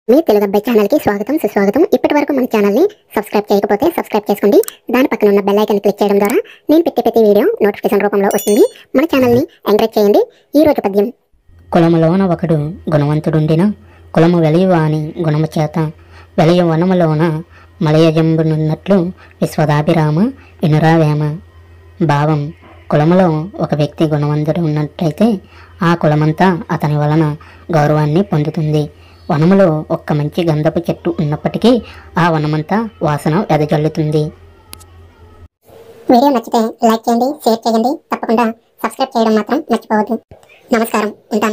మీ తెలుగు అబ్బాయి ఛానల్ కి స్వాగతం సుస్వాగతం. ఇప్పటివరకు మన ఛానల్ ని సబ్స్క్రైబ్ చేయకపోతే సబ్స్క్రైబ్ చేసుకోండి. దాని పక్కన ఉన్న బెల్ ఐకాన్ క్లిక్ చేయడం ద్వారా నేను పెట్టే ప్రతి వీడియో నోటిఫికేషన్ రూపంలో వస్తుంది. మన ఛానల్ ని ఎంకరేజ్ చేయండి. ఈ రోజు పద్యం. కులములోన ఒకడు గుణవంతుడుండిన కులము వెలియువాని గుణము చేత వెలయ వనములోన మలయజంబునున్నట్లు విశ్వదాభిరామ వినురావేమ. భావం: కులములో ఒక వ్యక్తి గుణవంతుడు ఉన్నట్లయితే ఆ కులమంతా అతని వలన గౌరవాన్ని పొందుతుంది. వనములో ఒక్క మంచి గంధపు చెట్టు ఉన్నప్పటికీ ఆ వనమంతా వాసన వెదజల్లుతుంది. వీడియో నచ్చితే లైక్ చేయండి, షేర్ చేయండి, తప్పకుండా సబ్స్క్రైబ్ చేయడం మాత్రం మర్చిపోవద్దు. నమస్కారం, ఉంటాను.